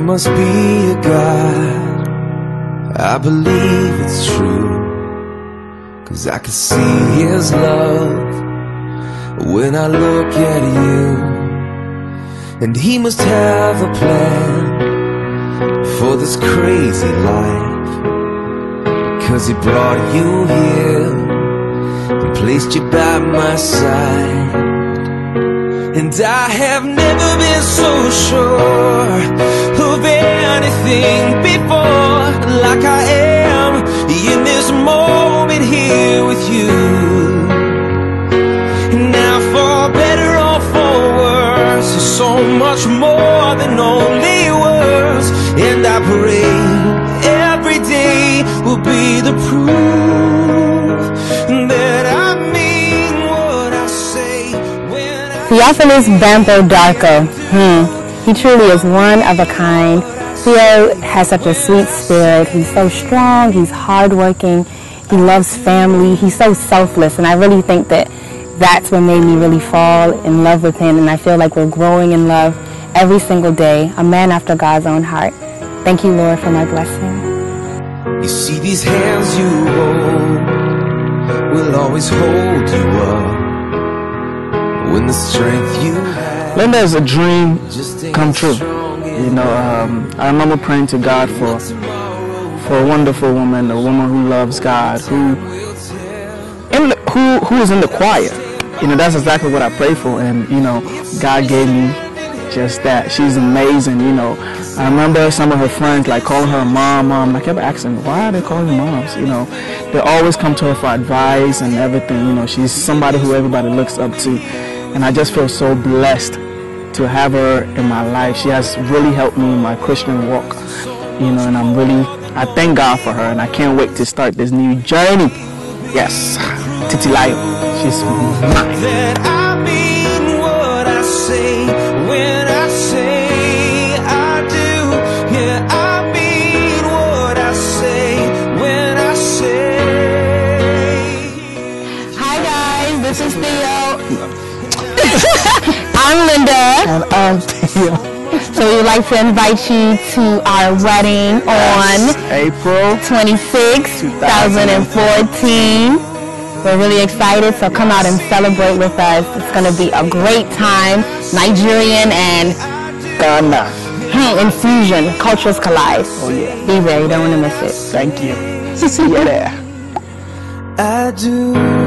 must be a God, I believe it's true, 'cause I can see His love when I look at you. And He must have a plan for this crazy life, 'cause He brought you here and placed you by my side. And I have never been so sure of anything before, like I am in this moment here with you. Now for better or for worse, there's so much more than only words. And I pray every day will be the proof that I mean what I say when I... Theophilus Bampo Darko. He truly is one of a kind. Theo has such a sweet spirit. He's so strong. He's hardworking. He loves family. He's so selfless. And I really think that that's what made me really fall in love with him. And I feel like we're growing in love every single day. A man after God's own heart. Thank you, Lord, for my blessing. You see, these hands you hold will always hold you up when the strength you have. Linda is a dream come true. You know, I remember praying to God for a wonderful woman, a woman who loves God, who is in the choir. You know, that's exactly what I prayed for, and you know, God gave me just that. She's amazing. You know, I remember some of her friends like calling her mom. And I kept asking, why are they calling her moms? You know, they always come to her for advice and everything. You know, she's somebody who everybody looks up to, and I just feel so blessed to have her in my life. She has really helped me in my Christian walk. You know, and I thank God for her, and I can't wait to start this new journey. Yes, Titi Lion, she's mine. That I mean what I say when I say I do. Yeah, I mean what I say when I say. Hi guys, this is Theo. I'm Linda. And I'm Theo. So we would like to invite you to our wedding on April 26, 2014. We're really excited, so come out and celebrate with us. It's going to be a great time. Nigerian and Ghana. infusion, cultures collide. Oh yeah. Be there, you don't want to miss it. Thank you. See you there. I do.